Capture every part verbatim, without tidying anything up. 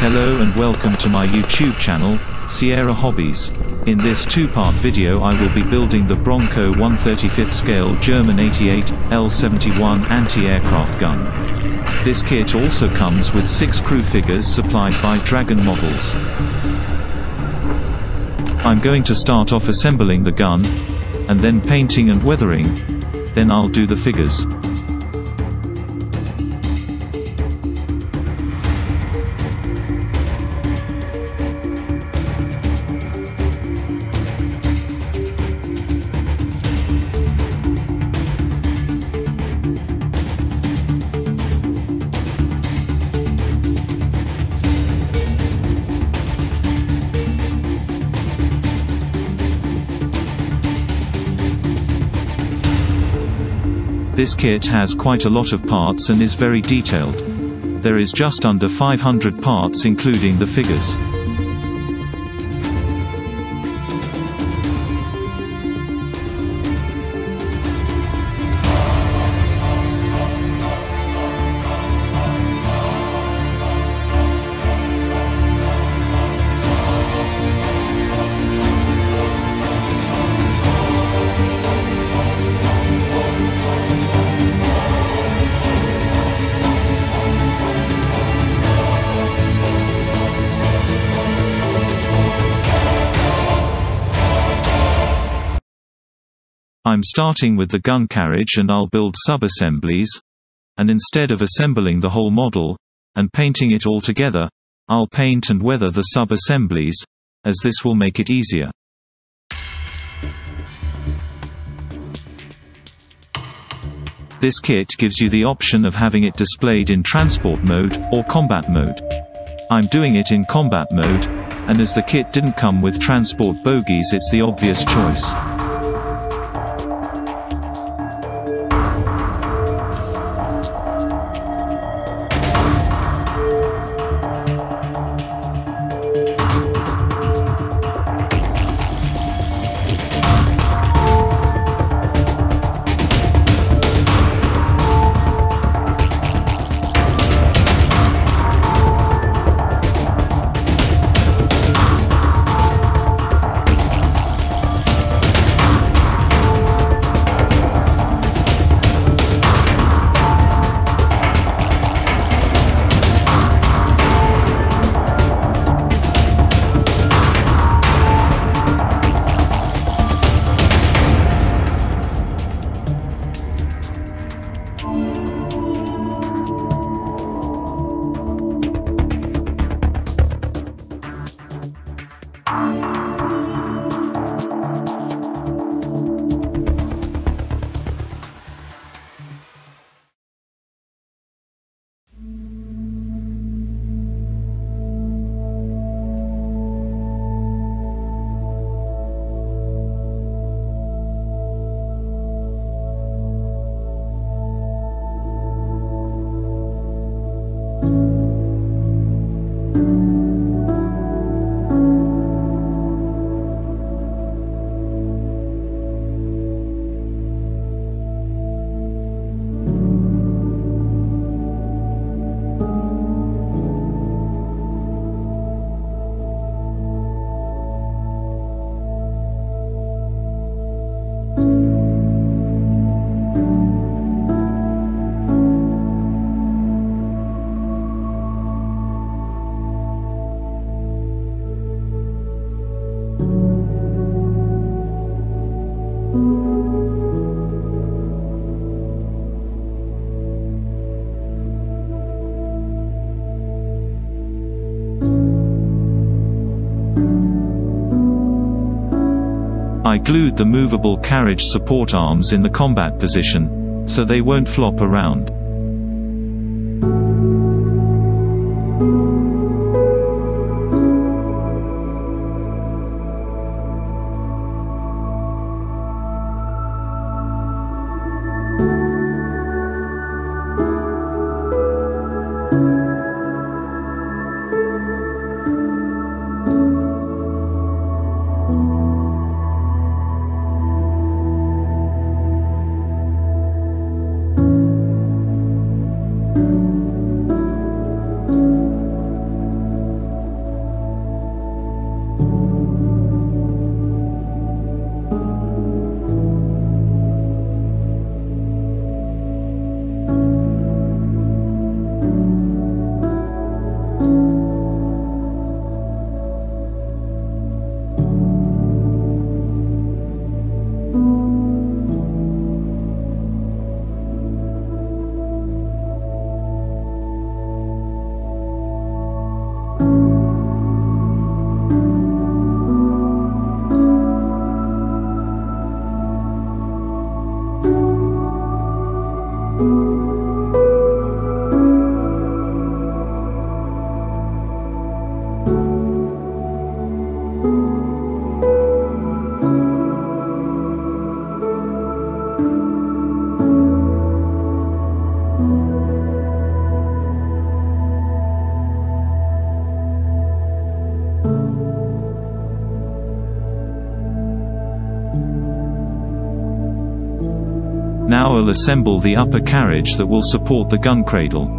Hello and welcome to my YouTube channel, Sierra Hobbies. In this two-part video I will be building the Bronco one thirty-fifth scale German eighty-eight L seventy-one anti-aircraft gun. This kit also comes with six crew figures supplied by Dragon Models. I'm going to start off assembling the gun, and then painting and weathering, then I'll do the figures. This kit has quite a lot of parts and is very detailed. There is just under five hundred parts including the figures. I'm starting with the gun carriage and I'll build sub-assemblies, and instead of assembling the whole model, and painting it all together, I'll paint and weather the sub-assemblies, as this will make it easier. This kit gives you the option of having it displayed in transport mode, or combat mode. I'm doing it in combat mode, and as the kit didn't come with transport bogies it's the obvious choice. I glued the movable carriage support arms in the combat position, so they won't flop around. Now I'll assemble the upper carriage that will support the gun cradle.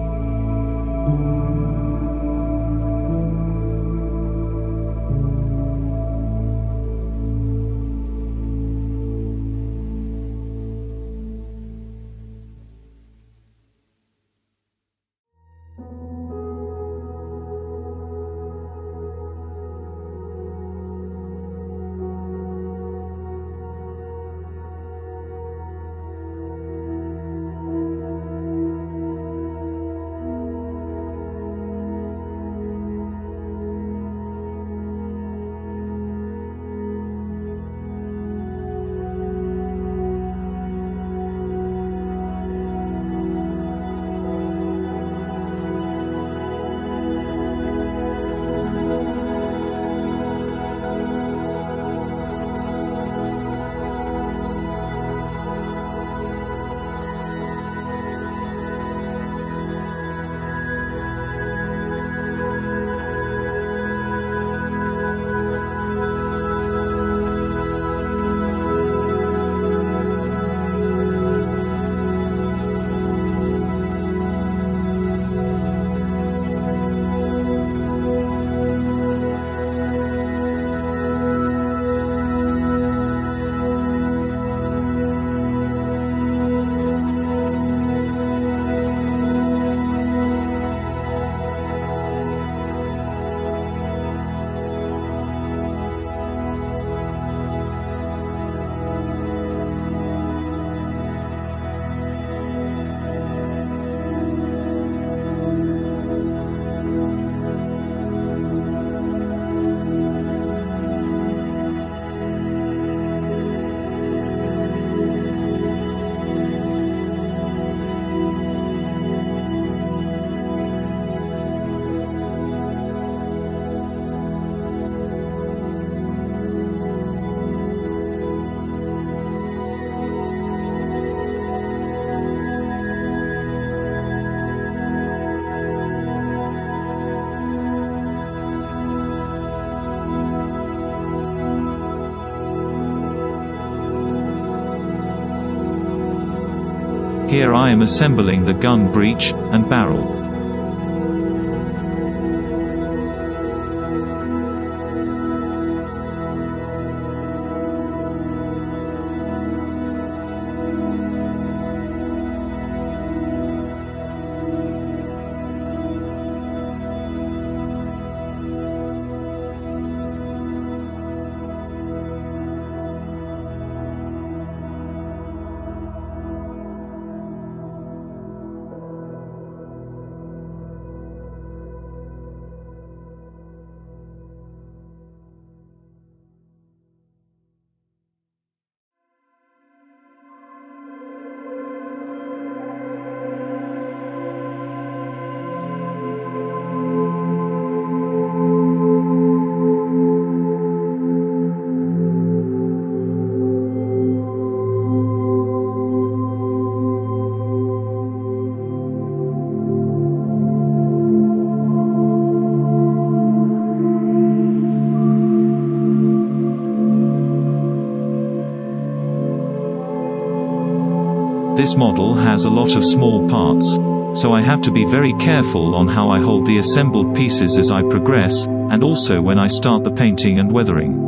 Here I am assembling the gun breech and barrel. This model has a lot of small parts, so I have to be very careful on how I hold the assembled pieces as I progress, and also when I start the painting and weathering.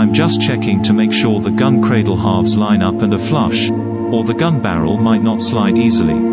I'm just checking to make sure the gun cradle halves line up and are flush, or the gun barrel might not slide easily.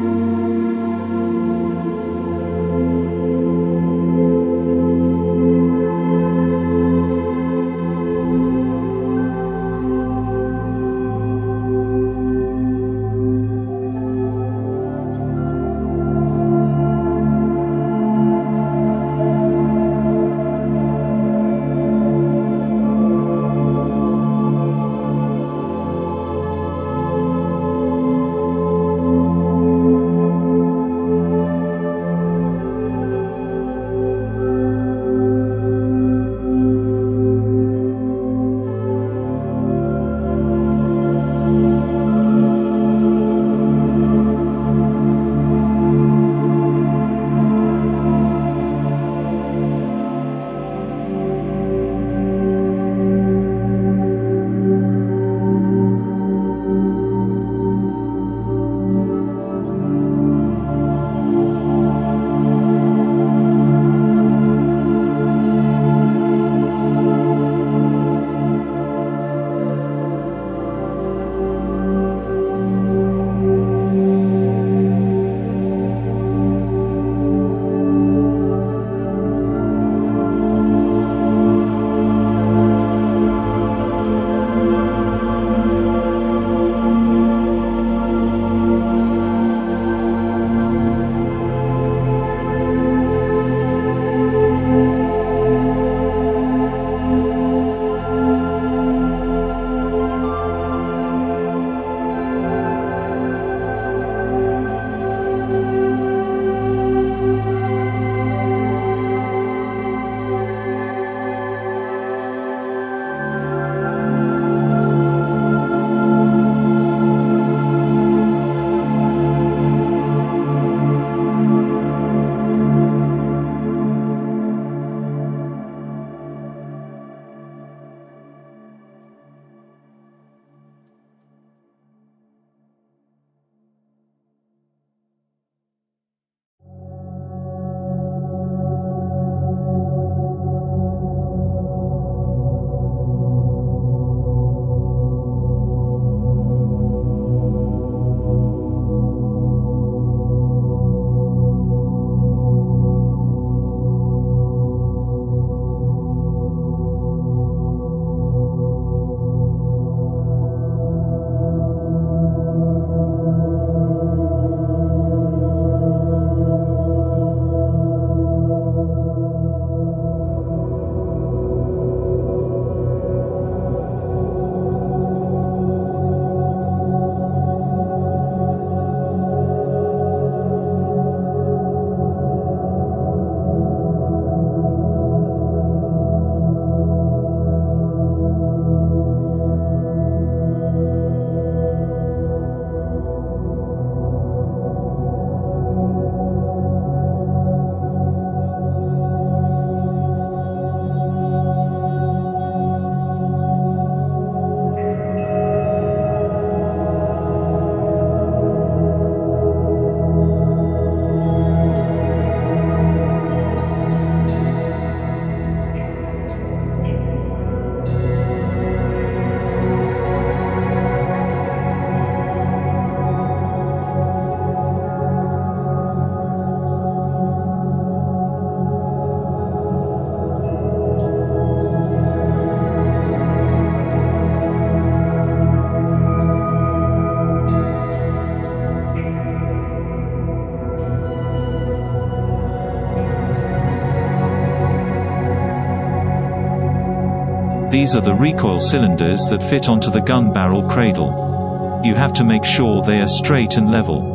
These are the recoil cylinders that fit onto the gun barrel cradle. You have to make sure they are straight and level.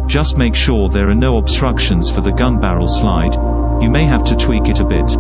Just make sure there are no obstructions for the gun barrel slide. You may have to tweak it a bit.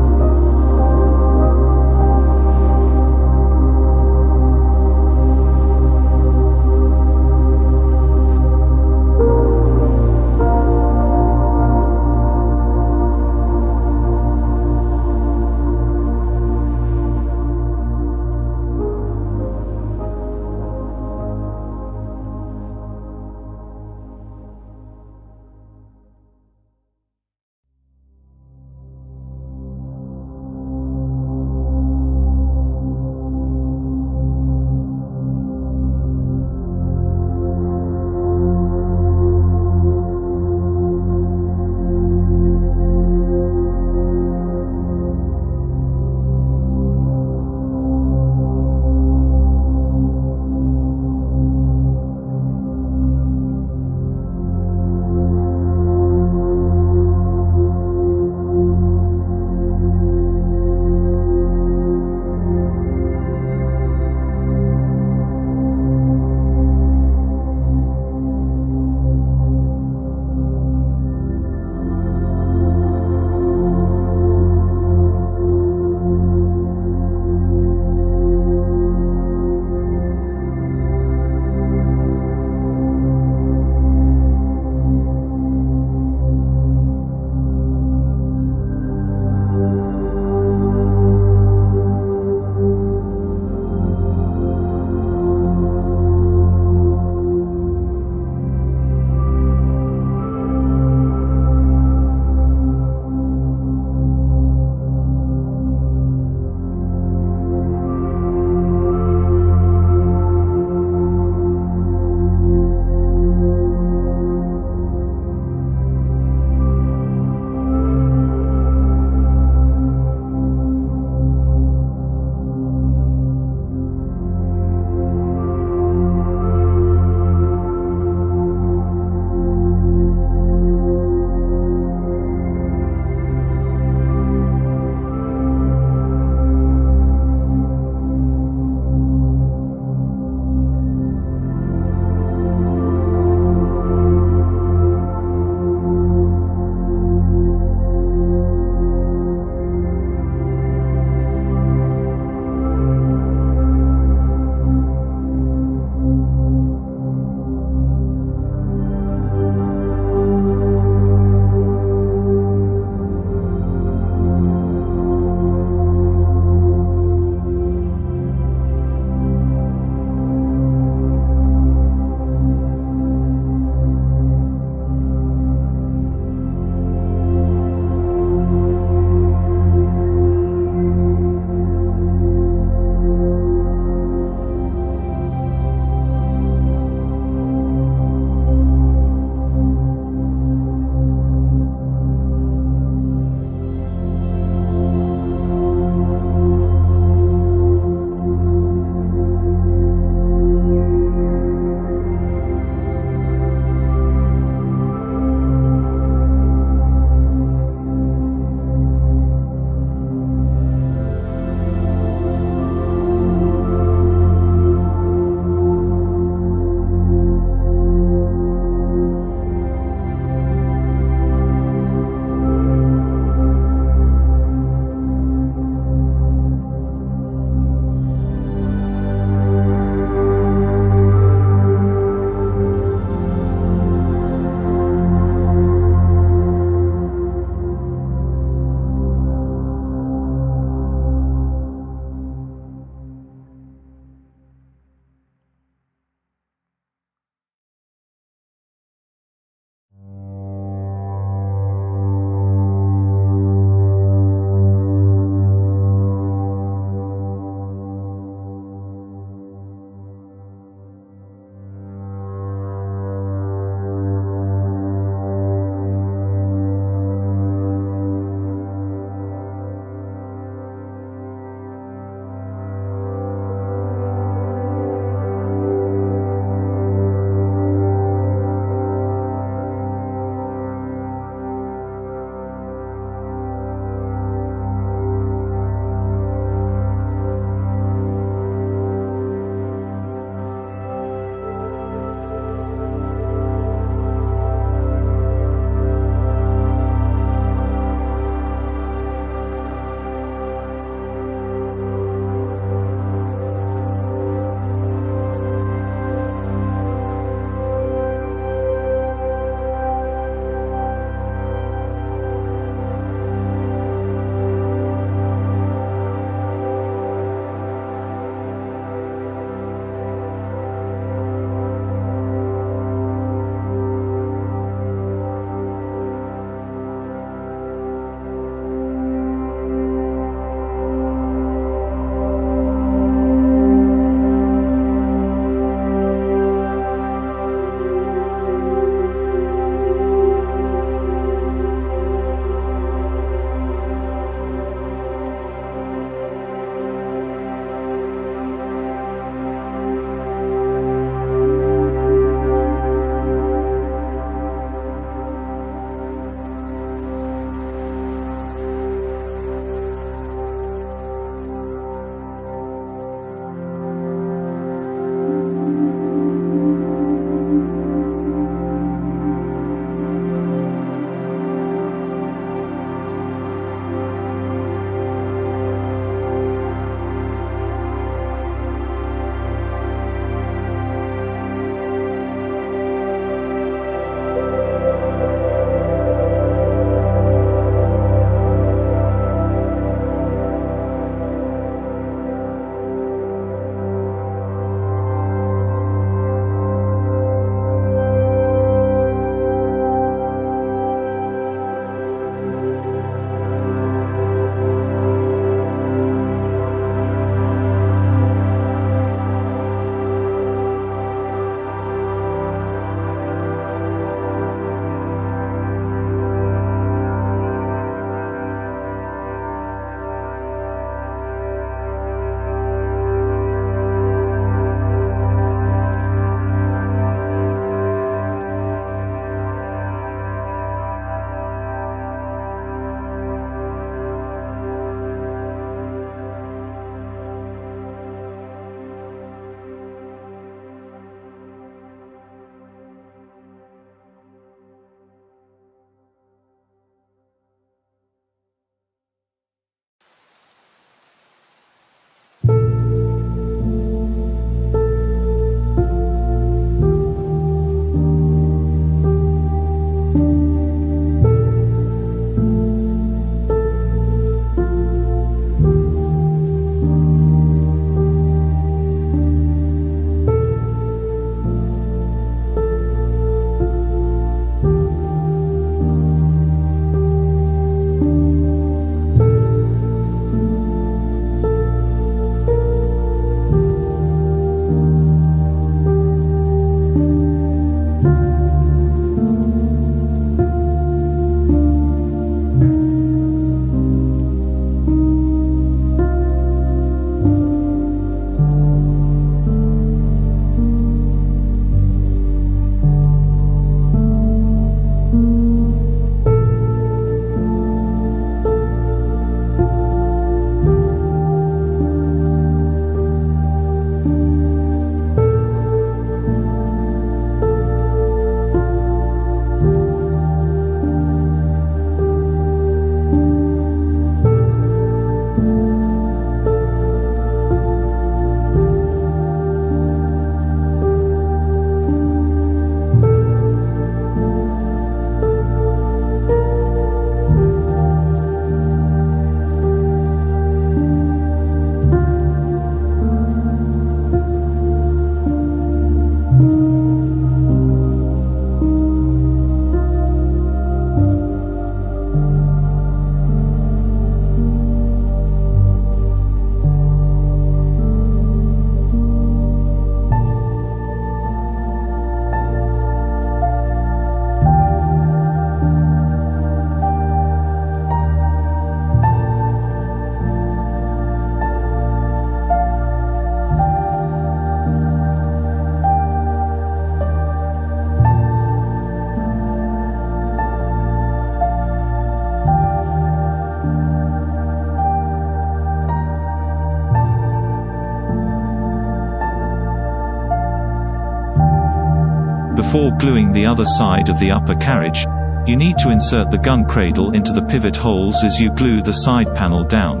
Before gluing the other side of the upper carriage, you need to insert the gun cradle into the pivot holes as you glue the side panel down.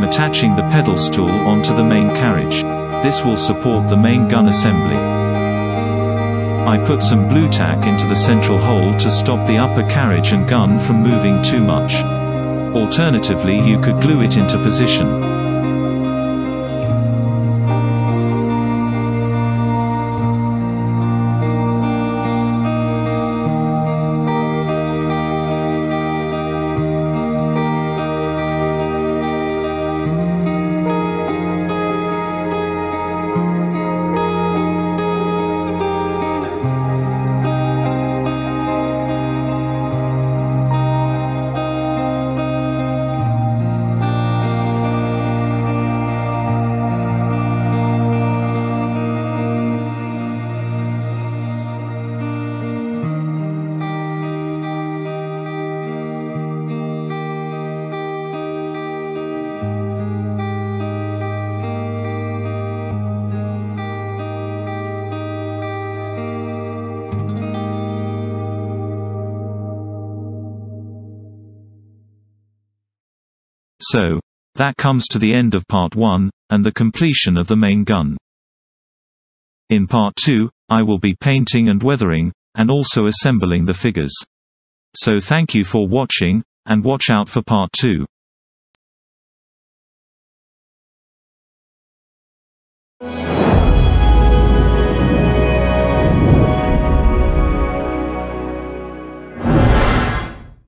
attaching the pedal stool onto the main carriage. This will support the main gun assembly. I put some blue tack into the central hole to stop the upper carriage and gun from moving too much. Alternatively, you could glue it into position. So, that comes to the end of part one, and the completion of the main gun. In part two, I will be painting and weathering, and also assembling the figures. So thank you for watching, and watch out for part two.